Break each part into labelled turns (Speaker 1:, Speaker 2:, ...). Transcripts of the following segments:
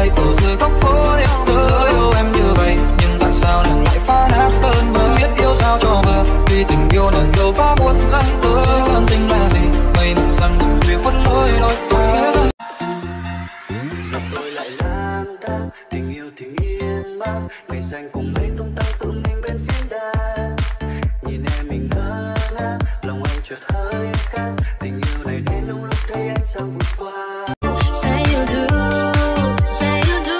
Speaker 1: bay ở dưới góc phố đêm. Tớ yêu em như vậy nhưng tại sao nàng lại phá nát cơn mơ? Biết yêu sao cho vừa, vì tình yêu nàng đâu có muốn gắn bó. Chân tình là gì? Mây mù rằng đừng duyên khuất lối đôi ta.
Speaker 2: Giờ tôi lại lang thang, tình yêu thì yên mang, ngày xanh cùng mây tung tăng tự mình bên phiến đá. Nhìn em mình ngơ ngác, lòng anh chợt hơi khác. Tình yêu này đến lúc thấy anh sao vượt qua.
Speaker 3: Say you do, say you do.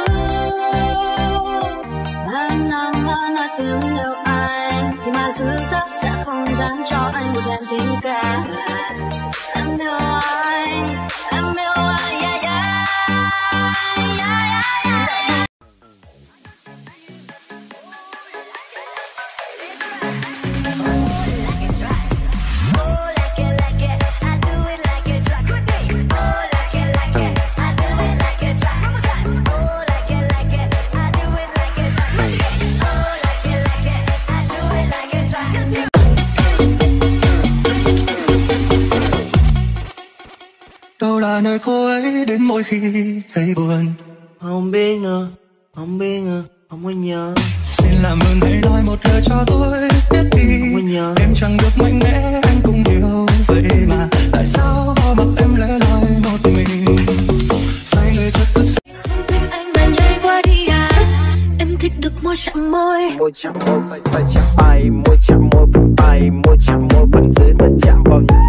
Speaker 3: Anh năm ngỡ nói tiếng yêu anh, thì mà thứ chắc sẽ không dám cho anh một lần tình cảm. Em yêu anh, em yêu anh, yeah, yeah.
Speaker 1: Đâu là nơi cô ấy đến mỗi khi thấy buồn?
Speaker 2: Không biết nữa, không biết nữa, không có nhớ.
Speaker 1: Xin làm ơn hãy nói một lời cho tôi biết đi. Em chẳng được mạnh mẽ, anh cũng hiểu vậy mà. Tại sao bỏ mặc em lẻ loi một mình? Say người chợt thức giấc.
Speaker 3: Không thích anh mà nhảy qua đi à? Em thích được môi chạm môi.
Speaker 2: Môi chạm môi phải chạm tay, môi chạm môi phần tay, môi chạm môi phần dưới ta chạm vào nhau.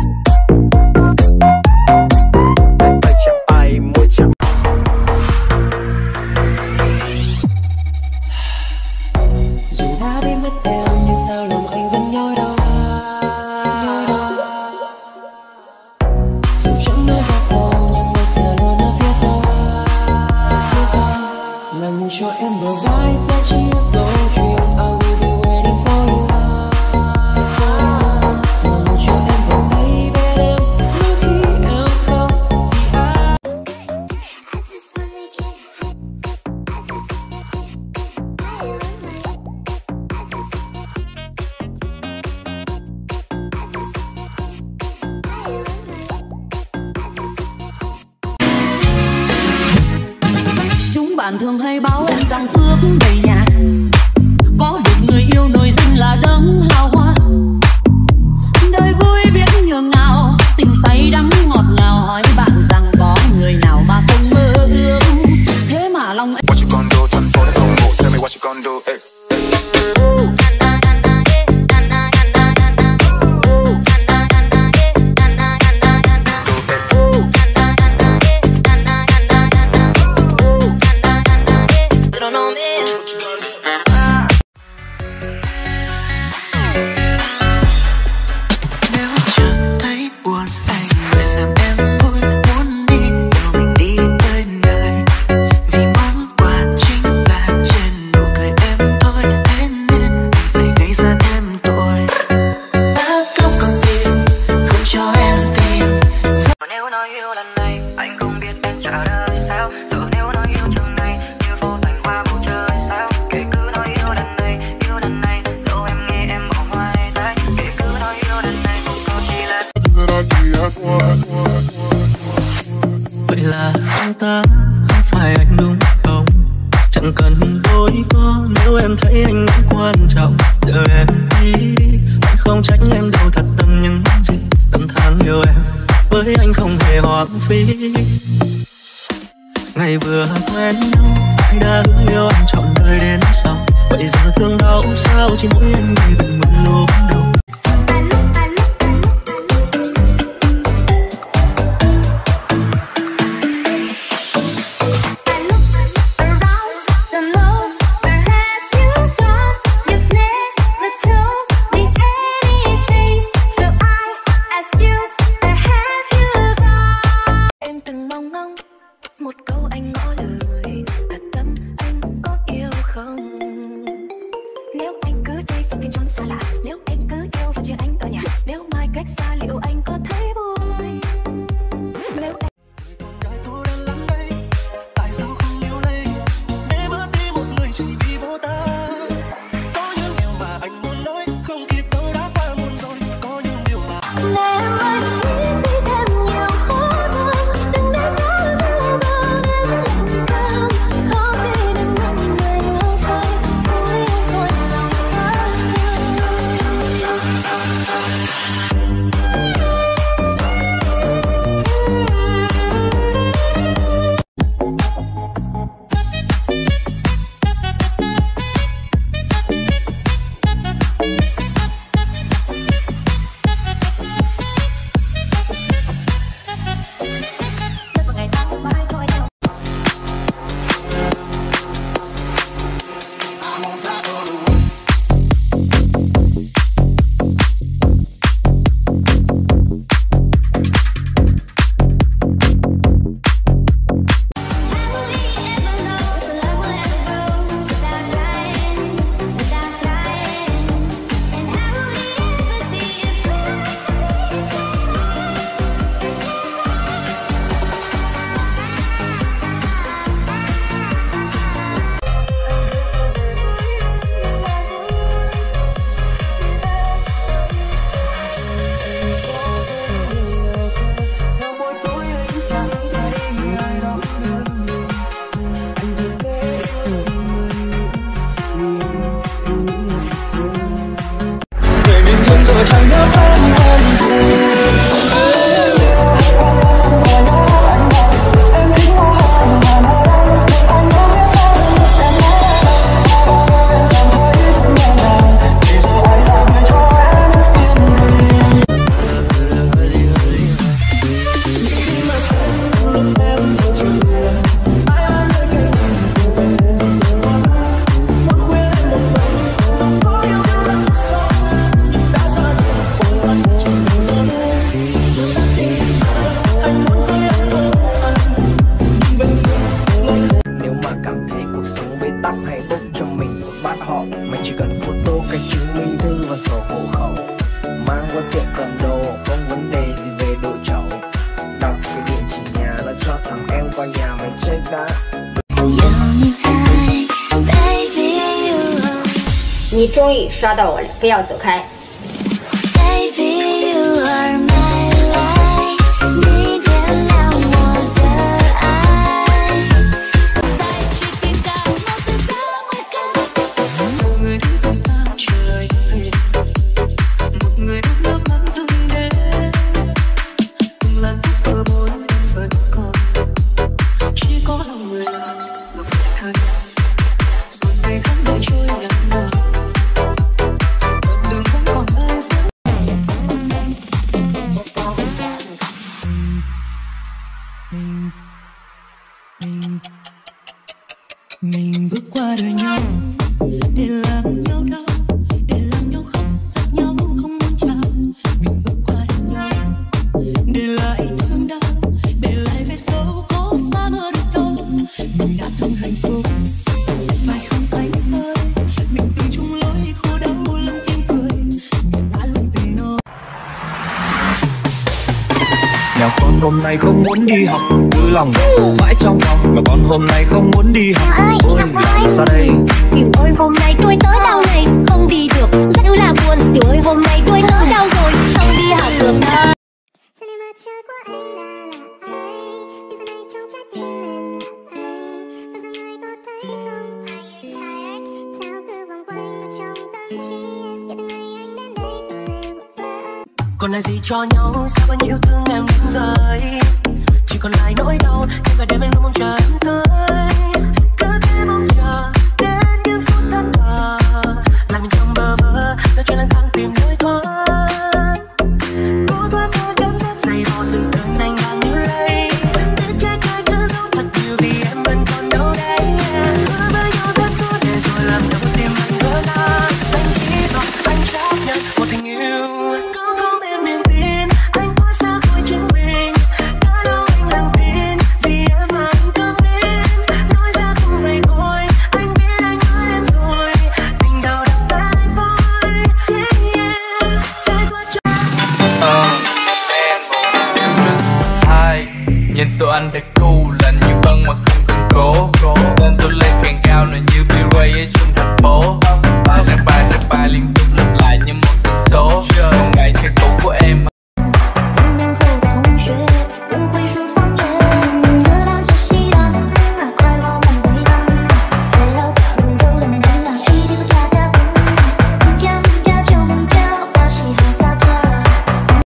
Speaker 3: Cho em bờ vai sẽ chia câu chuyện. I will be waiting for you. Cho em vòng tay bên em mỗi khi em khóc vì ai.
Speaker 4: Chúng bạn thường hay báo em rằng phước đầy nhà, có được người yêu nổi danh là đấng hào hoa. Đời vui biết nhường nào, tình say đắm ngọt ngào. Hỏi bạn rằng có người nào mà không mơ ước, thế mà lòng em.
Speaker 5: What you gonna do? Turn for the combo. Tell me what you gonna do? Hey.
Speaker 1: Vậy là anh ta không phải anh đúng không? Chẳng cần đôi có nếu em thấy anh không quan trọng. Giờ em đi, anh không trách em đâu, thật tâm những gì năm tháng yêu em với anh không hề hoang phí. Ngày vừa quen nhau anh đã hứa yêu anh trọn đời đến sau. Vậy giờ thương đau sao chỉ mỗi anh đi về một lúc đầu.
Speaker 3: Một câu anh ngỏ lời thật tâm, anh có yêu không? Nếu anh cứ đây và tìm chốn xa lạ, nếu em cứ yêu và chưa anh ở nhà, nếu mai cách xa liệu anh có thấy vui? Nếu em
Speaker 1: con gái cô đơn lắm đây, tại sao không yêu lấy để mất đi một người chỉ vì vô ta? Có những điều mà anh muốn nói không kịp đâu, đã qua muộn rồi. Có những điều mà
Speaker 3: để em ơi đừng nghĩ suy thêm nhiều khó thương, đừng để gió rơi vào đêm.
Speaker 6: 你终于刷到我了，不要走开。
Speaker 1: Mình bước qua đời nhau để làm nhau đau, để làm nhau khóc, lắc nhau không muốn chào. Mình bước qua đời nhau để lại thương đau, để lại vết sâu có xa mơ được đâu. Mình đã từng hạnh phúc phải không anh ơi, mình từng chung lối khổ đau lẫn tiếng cười, mình đã luôn tình nỗi.
Speaker 7: Nào con hôm nay không muốn đi học, cứ lòng mãi trong lòng. Mà con hôm nay không muốn đi học. Ôi làm sao đây?
Speaker 3: Điều ơi hôm nay tôi tới đau này, không đi được, rất là buồn. Điều ơi hôm nay tôi tới đau rồi, không đi học được đâu.
Speaker 1: Còn lại gì cho nhau, sao bao nhiêu thương em đến rời. Chỉ còn lại nỗi đau, khi và đêm anh luôn mong chờ em tới. Cứ thế mong chờ, đến những phút thân thờ. Lại mình trong bơ vơ, nói chuyện lang thang tìm lối thoát. Cố thoát xa cảm giác dày vò từ cơn anh đang như đây. Biết trái cây cứ giấu thật nhiều vì em vẫn còn đâu đây. Hứa với nhau thật khó để rồi làm đau tim anh vỡ nát. Anh hy vọng anh chấp nhận một tình yêu.
Speaker 5: Nhìn tụi anh thật cool, lạnh như băng mà không cần cố.